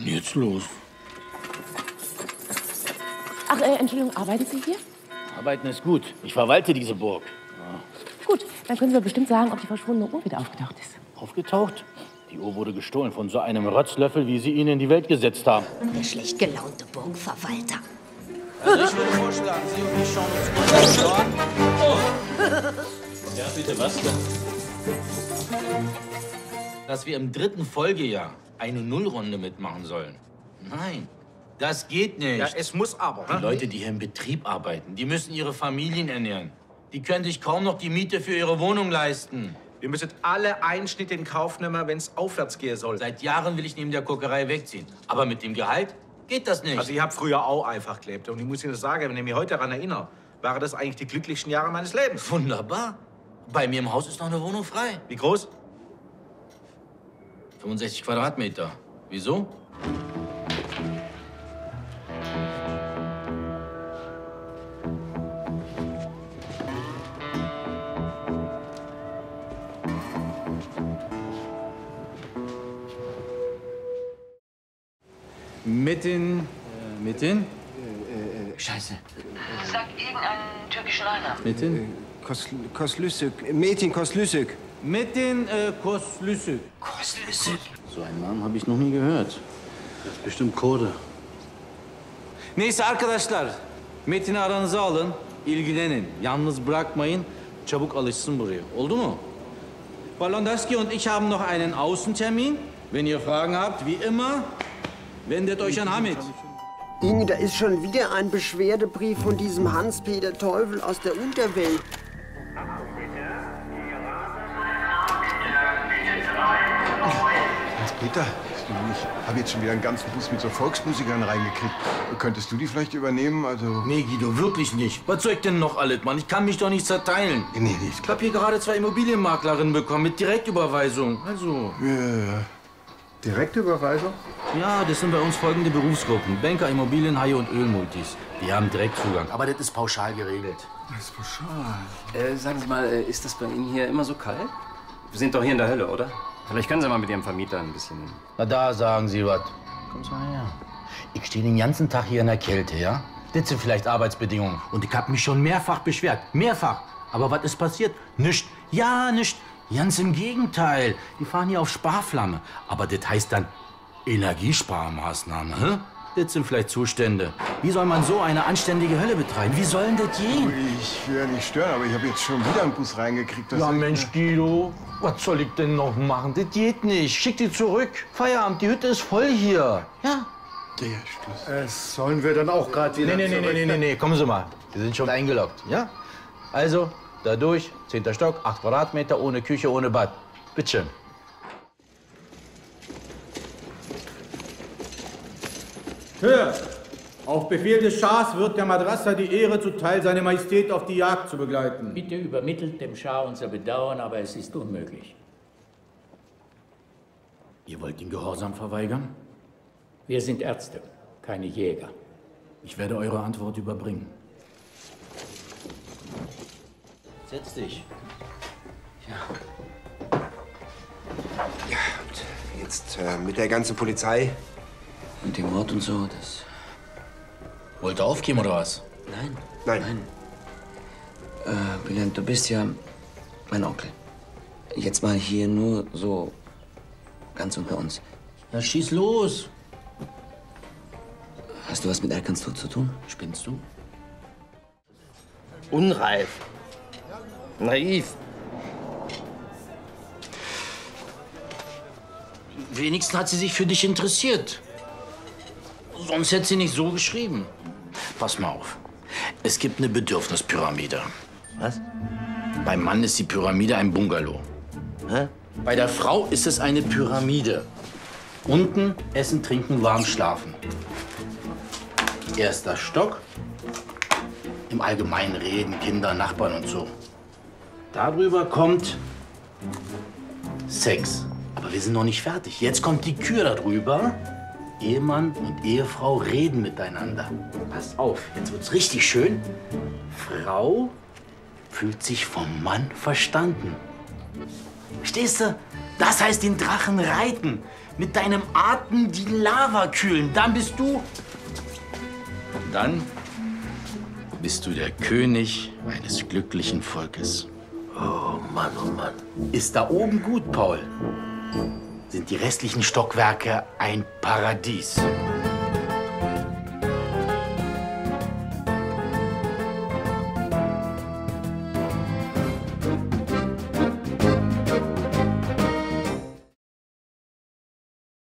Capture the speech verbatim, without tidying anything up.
denn jetzt los? Ach, äh, Entschuldigung, arbeiten Sie hier? Arbeiten ist gut. Ich verwalte diese Burg. Ja. Gut, dann können Sie mir bestimmt sagen, ob die verschwundene Uhr wieder aufgetaucht ist. Aufgetaucht? Die Uhr wurde gestohlen von so einem Rotzlöffel, wie Sie ihn in die Welt gesetzt haben. Der schlecht gelaunte Burgverwalter. Also ich würde vorschlagen, Sie und ich schauen uns mal an. Oh. Ja, bitte, was denn? Dass wir im dritten Folgejahr eine Nullrunde mitmachen sollen. Nein, das geht nicht. Ja, es muss aber. Die Leute, die hier im Betrieb arbeiten, die müssen ihre Familien ernähren. Die können sich kaum noch die Miete für ihre Wohnung leisten. Wir müssen alle Einschnitte in Kauf nehmen, wenn es aufwärts gehen soll. Seit Jahren will ich neben der Kokerei wegziehen. Aber mit dem Gehalt geht das nicht. Also ich habe früher auch einfach gelebt. Und ich muss Ihnen sagen, wenn ich mich heute daran erinnere, waren das eigentlich die glücklichsten Jahre meines Lebens. Wunderbar. Bei mir im Haus ist noch eine Wohnung frei. Wie groß? fünfundsechzig Quadratmeter. Wieso? Metin, äh, Metin? Scheiße. Sag irgendeinen türkischen Nachnamen. Metin? Koslüsük. Metin Koslüsük. Metin äh, Koslüsük. Koslüsük? So einen Namen habe ich noch nie gehört. Das ist bestimmt Kurde. Neyse arkadaşlar, Metin'i aranıza alın, ilgilenin. Yalnız bırakmayın, çabuk alışsın buraya. Oldu mu? Balondarski und ich haben noch einen Außentermin. Wenn ihr Fragen habt, wie immer, wendet euch an Hamid. Inge, da ist schon wieder ein Beschwerdebrief von diesem Hans-Peter Teufel aus der Unterwelt. Hans-Peter, ich habe jetzt schon wieder einen ganzen Bus mit so Volksmusikern reingekriegt. Könntest du die vielleicht übernehmen? Also Nee, Guido, wirklich nicht. Was soll ich denn noch alles, Mann? Ich kann mich doch nicht zerteilen. Nee, nee, ist Ich klar. habe hier gerade zwei Immobilienmaklerinnen bekommen mit Direktüberweisung. Also. Ja, ja. Direktüberweisung? Ja, das sind bei uns folgende Berufsgruppen. Banker, Immobilienhaie und Ölmultis. Die haben Direktzugang. Aber das ist pauschal geregelt. Das ist pauschal. Äh, sagen Sie mal, äh, ist das bei Ihnen hier immer so kalt? Wir sind doch hier in der Hölle, oder? Vielleicht können Sie mal mit Ihrem Vermieter ein bisschen... Na, da sagen Sie was. Kommst mal her. Ich stehe den ganzen Tag hier in der Kälte, ja? Das sind vielleicht Arbeitsbedingungen. Und ich habe mich schon mehrfach beschwert. Mehrfach. Aber was ist passiert? Nichts. Ja, nichts. Ganz im Gegenteil. Die fahren hier auf Sparflamme. Aber das heißt dann Energiesparmaßnahmen, hä? Das sind vielleicht Zustände. Wie soll man so eine anständige Hölle betreiben? Wie soll denn das gehen? Ich will ja nicht stören, aber ich habe jetzt schon wieder einen Bus reingekriegt. Das Ja, ist- Mensch, Guido, was soll ich denn noch machen? Das geht nicht. Schick die zurück. Feierabend, die Hütte ist voll hier. Ja? Der Schluss. Das sollen wir dann auch gerade wieder Nee, nee, nee, nee, nee, nee, nee, kommen Sie mal. Wir sind schon eingeloggt, ja? Also, da durch, zehnter Stock, acht Quadratmeter, ohne Küche, ohne Bad. Bitte schön. Hör! Auf Befehl des Schahs wird der Madrassa die Ehre zuteil, seine Majestät auf die Jagd zu begleiten. Bitte übermittelt dem Schah unser Bedauern, aber es ist unmöglich. Ihr wollt den Gehorsam verweigern? Wir sind Ärzte, keine Jäger. Ich werde eure Antwort überbringen. Setz dich. Ja, und jetzt äh, mit der ganzen Polizei. Und dem Mord und so, das... Wollt ihr aufgeben oder was? Nein. Nein. Nein. Äh, Bülent, du bist ja mein Onkel. Jetzt mal hier nur so ganz unter uns. Na, schieß los. Hast du was mit Erkans Tod zu tun? Spinnst du? Unreif. Naiv. Wenigstens hat sie sich für dich interessiert. Sonst hätte sie nicht so geschrieben. Pass mal auf. Es gibt eine Bedürfnispyramide. Was? Beim Mann ist die Pyramide ein Bungalow. Hä? Bei der Frau ist es eine Pyramide. Unten essen, trinken, warm schlafen. Erster Stock. Im Allgemeinen reden, Kinder, Nachbarn und so. Darüber kommt Sex. Aber wir sind noch nicht fertig. Jetzt kommt die Kür darüber. Ehemann und Ehefrau reden miteinander. Pass auf, jetzt wird's richtig schön. Frau fühlt sich vom Mann verstanden. Verstehst du? Das heißt den Drachen reiten. Mit deinem Atem die Lava kühlen. Dann bist du... Dann bist du der König eines glücklichen Volkes. Oh Mann, oh Mann. Ist da oben gut, Paul? Sind die restlichen Stockwerke ein Paradies?